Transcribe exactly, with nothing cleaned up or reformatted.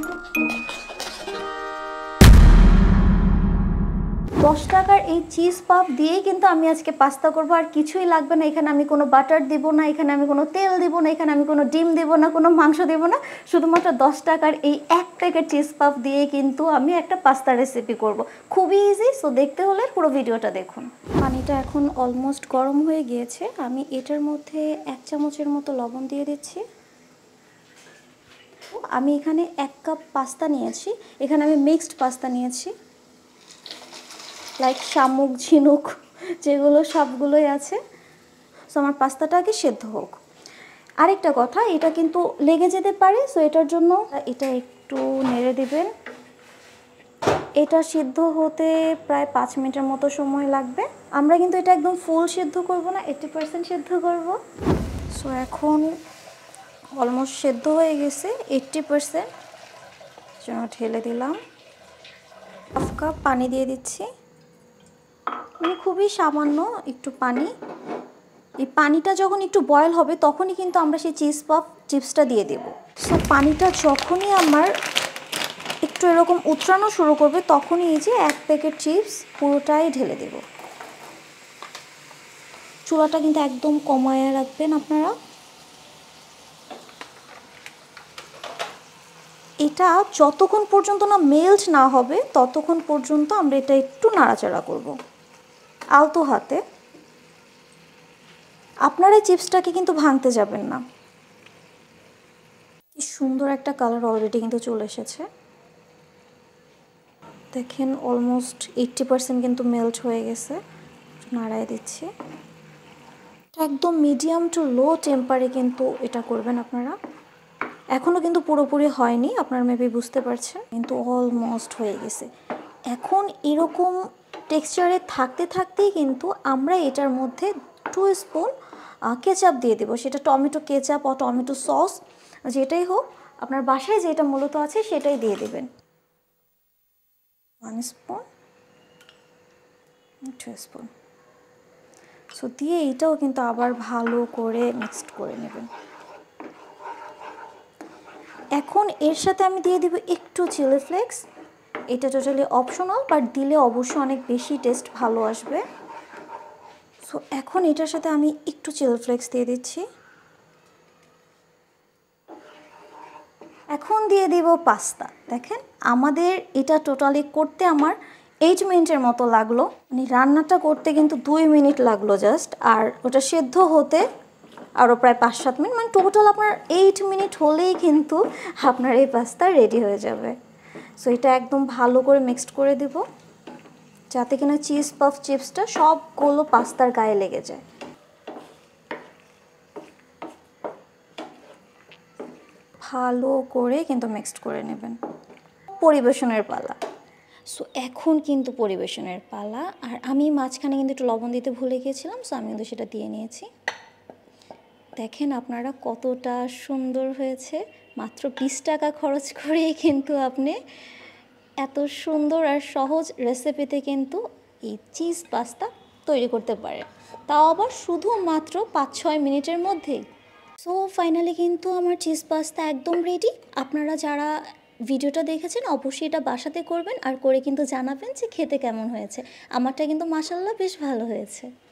দশ টাকার এই চিজ পাফ দিয়েই কিন্তু আমি আজকে পাস্তা করব, আর কিছুই লাগবে না। এখানে আমি কোনো বাটার দিব না, এখানে আমি কোনো তেল দিব না, এখানে আমি কোনো ডিম দিব না, কোনো মাংস দিব না। শুধুমাত্র দশ টাকার এই এক প্যাকেট চিজ পাফ দিয়ে কিন্তু আমি একটা পাস্তা রেসিপি করব। খুবই ইজি। সো দেখতে হলে পুরো ভিডিওটা দেখুন। পানিটা এখন অলমোস্ট গরম হয়ে গিয়েছে। আমি এটার মধ্যে এক চামচের মতো লবণ দিয়ে দিচ্ছি। আমি এখানে এক কাপ পাস্তা নিয়েছি। এখানে আমি মিক্সড পাস্তা নিয়েছি, লাইক শামুক, ঝিনুক যেগুলো সবগুলোই আছে। সো আমার পাস্তাটা আগে সেদ্ধ হোক। আরেকটা কথা, এটা কিন্তু লেগে যেতে পারে। সো এটার জন্য এটা একটু নেড়ে দিবেন। এটা সিদ্ধ হতে প্রায় পাঁচ মিনিটের মতো সময় লাগবে। আমরা কিন্তু এটা একদম ফুল সিদ্ধ করব না, এইট্টি পার্সেন্ট সিদ্ধ করব। সো এখন অলমোস্ট সেদ্ধ হয়ে গেছে এইট্টি পার্সেন্ট। জন্য ঢেলে দিলাম। হাফ কাপ পানি দিয়ে দিচ্ছি, মানে খুবই সামান্য একটু পানি। এই পানিটা যখন একটু বয়েল হবে তখনই কিন্তু আমরা সেই চিজ পাফ চিপসটা দিয়ে দেব। সো পানিটা যখনই আমার একটু এরকম উতরানো শুরু করবে তখনই এই যে এক প্যাকেট চিপস পুরোটাই ঢেলে দেব। চুলাটা কিন্তু একদম কমায়া রাখবেন আপনারা। এটা যতক্ষণ পর্যন্ত না মেল্ট না হবে ততক্ষণ পর্যন্ত আমরা এটা একটু নাড়াচাড়া করব আলতো হাতে। আপনারা এই চিপসটাকে কিন্তু ভাঙতে যাবেন না। কি সুন্দর একটা কালার অলরেডি কিন্তু চলে এসেছে। দেখেন অলমোস্ট এইট্টি পার্সেন্ট কিন্তু মেল্ট হয়ে গেছে। নাড়ায় দিচ্ছি। একদম মিডিয়াম টু লো টেম্পারে কিন্তু এটা করবেন আপনারা। এখনও কিন্তু পুরোপুরি হয়নি, আপনারা মেবি বুঝতে পারছেন, কিন্তু অলমোস্ট হয়ে গেছে। এখন এরকম টেক্সচারে থাকতে থাকতেই কিন্তু আমরা এটার মধ্যে টু স্পুন কেচাপ দিয়ে দেবো। সেটা টমেটো কেচাপ বা টমেটো সস যেটাই হোক, আপনার বাসায় যেটা মূলত আছে সেটাই দিয়ে দেবেন। One spoon, two spoon. So দিয়ে এইটাও কিন্তু আবার ভালো করে মিক্সড করে নেবেন। এখন এর সাথে আমি দিয়ে দিব একটু চিলি ফ্লেক্স। এটা টোটালি অপশনাল, বাট দিলে অবশ্যই অনেক বেশি টেস্ট ভালো আসবে। সো এখন এটার সাথে আমি একটু চিলি ফ্লেক্স দিয়ে দিচ্ছি। এখন দিয়ে দিব পাস্তা। দেখেন আমাদের এটা টোটালি করতে আমার এইট মিনিটের মতো লাগলো। মানে রান্নাটা করতে কিন্তু দুই মিনিট লাগলো জাস্ট, আর ওটা সেদ্ধ হতে আরও প্রায় পাঁচ সাত মিনিট। মানে টোটাল আপনার এইট মিনিট হলেই কিন্তু আপনার এই পাস্তা রেডি হয়ে যাবে। সো এটা একদম ভালো করে মিক্সড করে দিব যাতে কিনা চিজ পাফ চিপসটা সবগুলো পাস্তার গায়ে লেগে যায়। ভালো করে কিন্তু মিক্সড করে নেবেন। পরিবেশনের পালা। সো এখন কিন্তু পরিবেশনের পালা। আর আমি মাঝখানে কিন্তু একটু লবণ দিতে ভুলে গিয়েছিলাম, সো আমি কিন্তু সেটা দিয়ে নিয়েছি। দেখেন আপনারা কতটা সুন্দর হয়েছে। মাত্র বিশ টাকা খরচ করেই কিন্তু আপনি এত সুন্দর আর সহজ রেসিপিতে কিন্তু এই চিজ পাস্তা তৈরি করতে পারেন, তাও আবার শুধুমাত্র পাঁচ ছয় মিনিটের মধ্যেই। সো ফাইনালি কিন্তু আমার চিজ পাস্তা একদম রেডি। আপনারা যারা ভিডিওটা দেখেছেন অবশ্যই এটা বাসাতে করবেন, আর করে কিন্তু জানাবেন যে খেতে কেমন হয়েছে। আমারটা কিন্তু মাশাআল্লাহ বেশ ভালো হয়েছে।